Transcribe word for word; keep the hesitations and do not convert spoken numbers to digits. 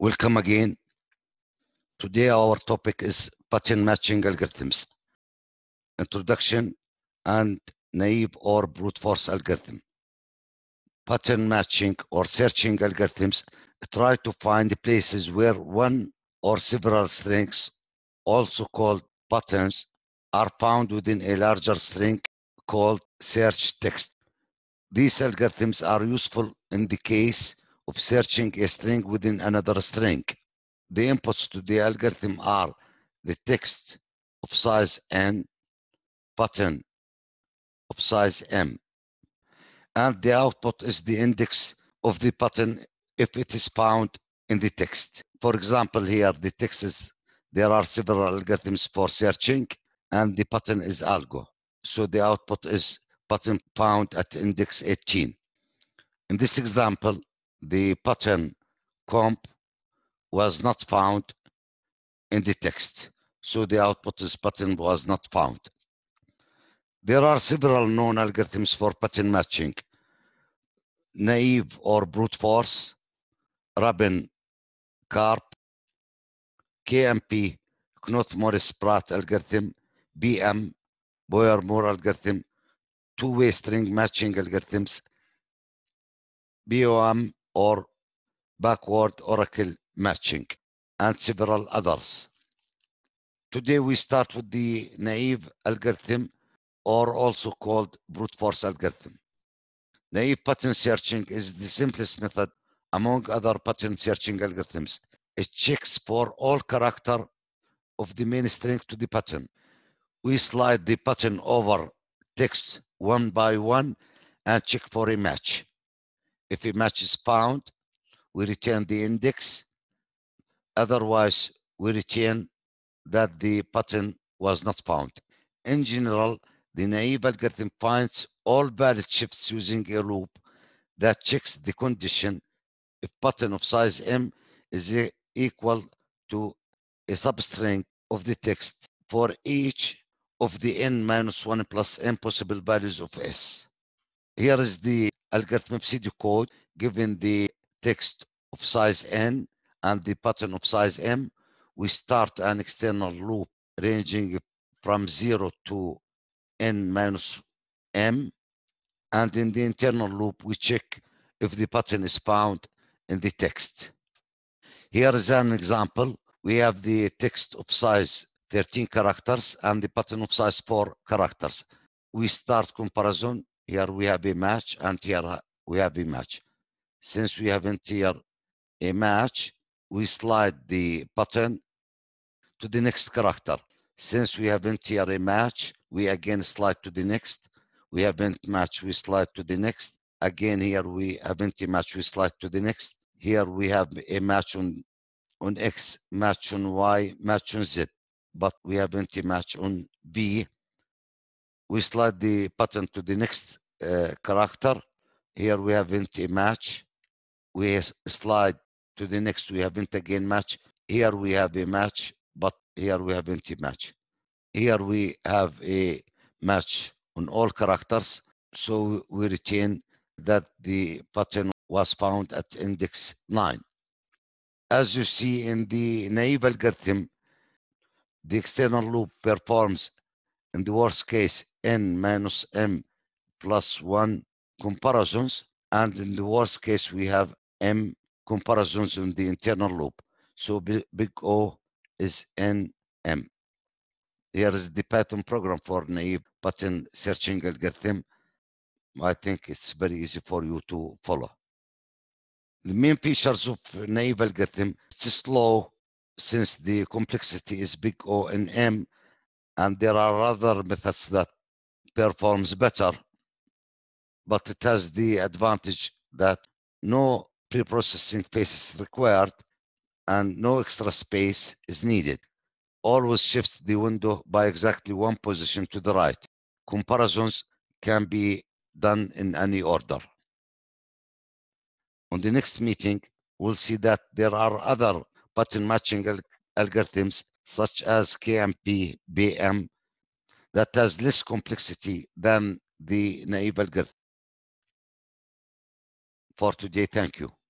Welcome again. Today our topic is pattern matching algorithms, introduction, and naive or brute force algorithm. Pattern matching or searching algorithms try to find places where one or several strings, also called patterns, are found within a larger string called search text. These algorithms are useful in the case of searching a string within another string. The inputs to the algorithm are the text of size n, pattern of size m, and the output is the index of the pattern if it is found in the text. For example, here the text is, there are several algorithms for searching, and the pattern is algo. So the output is pattern found at index eighteen. In this example, the pattern comp was not found in the text, so the output is pattern was not found. There are several known algorithms for pattern matching: naive or brute force, Rabin, Karp, K M P, Knuth-Morris-Pratt algorithm, B M, Boyer-Moore algorithm, two-way string matching algorithms, B O M or backward oracle matching, and several others. Today we start with the naive algorithm, or also called brute force algorithm. Naive pattern searching is the simplest method among other pattern searching algorithms. It checks for all character of the main string to the pattern. We slide the pattern over text one by one and check for a match. If a match is found, we return the index. Otherwise, we return that the pattern was not found. In general, the naive algorithm finds all valid shifts using a loop that checks the condition if pattern of size m is equal to a substring of the text for each of the n minus one plus n possible values of s. Here is the algorithm pseudocode given the text of size n and the pattern of size m. We start an external loop ranging from zero to n minus m, and in the internal loop we check if the pattern is found in the text. Here is an example. We have the text of size thirteen characters and the pattern of size four characters. We start comparison. Here we have a match, and here we have a match. Since we haven't here a match, we slide the pattern to the next character. Since we haven't here a match, we again slide to the next. We haven't match, we slide to the next. Again, here we haven't a match, we slide to the next. Here we have a match on, on X, match on Y, match on Z, but we haven't a match on B. We slide the pattern to the next uh, character. Here we haven't a match. We slide to the next, we haven't again match. Here we have a match, but here we haven't a match. Here we have a match on all characters, so we retain that the pattern was found at index nine. As you see in the naive algorithm, the external loop performs, in the worst case, n minus m plus one comparisons, and in the worst case, we have m comparisons in the internal loop. So big O is n m. Here is the Python program for naive pattern searching algorithm. I think it's very easy for you to follow. The main features of naive algorithm: it's slow since the complexity is big O and M, and there are other methods that performs better, but it has the advantage that no pre-processing phase is required and no extra space is needed. Always shifts the window by exactly one position to the right. Comparisons can be done in any order. On the next meeting, we'll see that there are other pattern matching al algorithms such as K M P, B M, that has less complexity than the naive algorithm. For today, thank you.